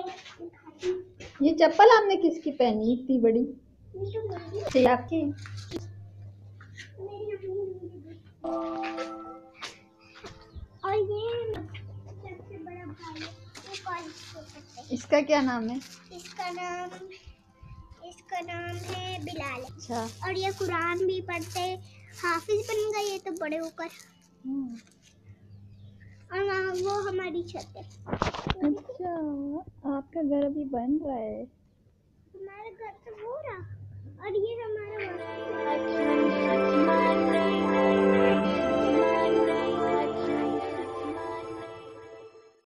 ये चप्पल आपने किसकी पहनी इतनी बड़ी? ये आपकी? और ये सबसे बड़ा भाई है, ये कॉलेज को पढ़ता है। इसका क्या नाम है? इसका नाम है बिलाल। अच्छा। और ये कुरान भी पढ़ते, हाफिज बन गए ये तो बड़े होकर। और वहाँ वो हमारी छत है। अच्छा, आपका घर अभी बन रहा है? हमारा घर तो हो रहा, और ये हमारा